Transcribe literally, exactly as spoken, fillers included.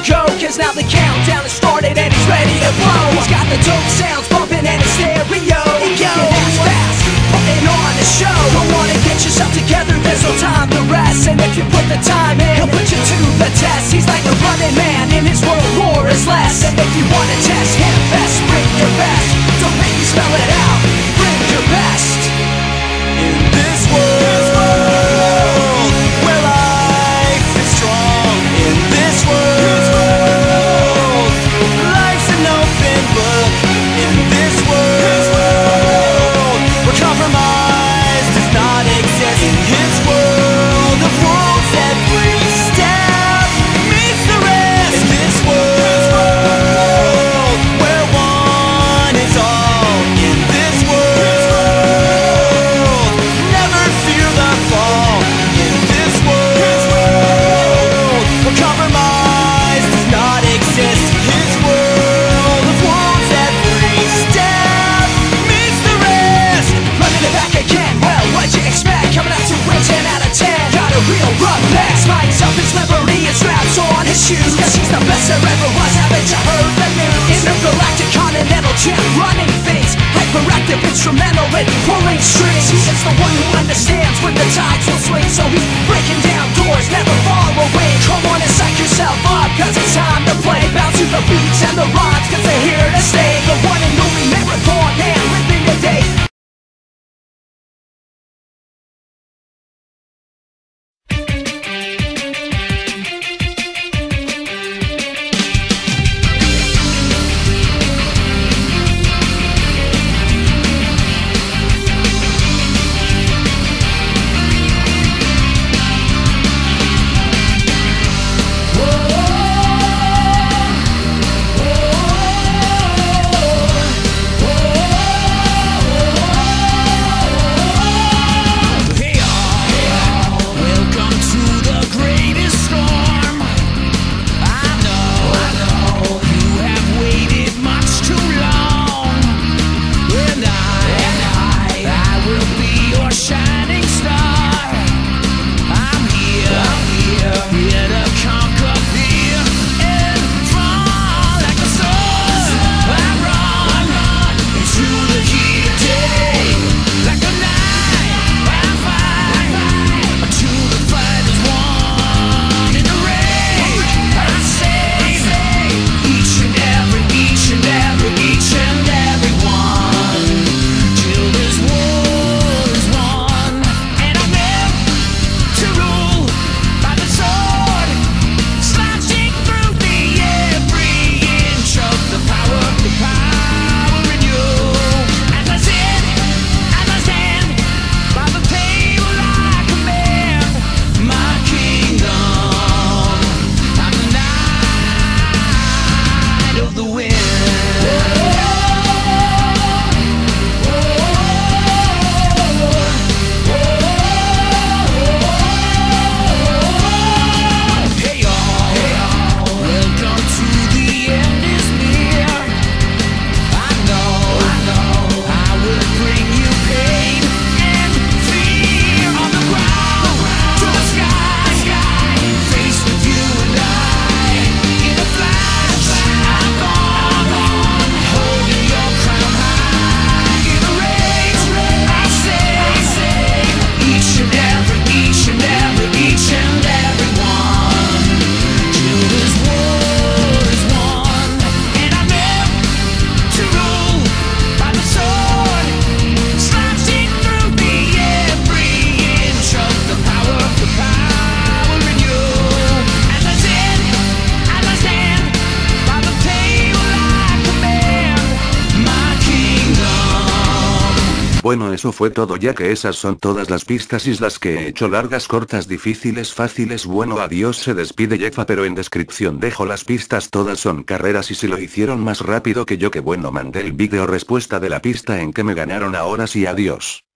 go, cause now the countdown has started and he's ready to blow. He's got the dope sounds bumping and his stereo. He can dance fast, putting on a show. Don't wanna get yourself together, there's no time to rest. And if you put the time in, he'll put you to the test. He's like a running man, in his world war is less. And if you wanna test him best, bring your best. Don't make me spell it out, bring your best. In this world, where life is strong. In this world, life's an open book. In this world, where compromise does not exist. In his world of rules, every step meets the rest. In this world, where one is all. In this world, never fear the fall. In this world, where compromise does not exist. His world of rules, every step meets the rest. Running it back again, well, what'd you expect? Coming out to win ten out of ten. Got a real rough neck, spikes up his livery and straps on his shoes. Cause he's the best there ever was, haven't you heard the news? Intergalactic continental champ, running things. Hyperactive, instrumental in pulling strings. He is the one who understands when the tides will swing. So he's breaking down doors, never far away. Come on and psych yourself up, cause it's time to play. Bounce to the beats and the rhymes, cause they're here to stay. The one and only marathon man, living the day. Bueno, eso fue todo, ya que esas son todas las pistas islas que he hecho, largas, cortas, difíciles, fáciles. Bueno, adiós, se despide Jefa, pero en descripción dejo las pistas, todas son carreras y si lo hicieron más rápido que yo, que bueno, mandé el vídeo respuesta de la pista en que me ganaron. Ahora sí, adiós.